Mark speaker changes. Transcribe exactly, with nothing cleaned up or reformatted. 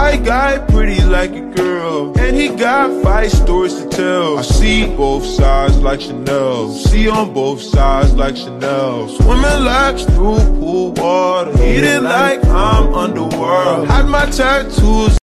Speaker 1: white guy, pretty like a girl, and he got five stories to tell. I see both sides like Chanel, see on both sides like Chanel. Swimming laps through pool water, eating like I'm underworld. Had my tattoos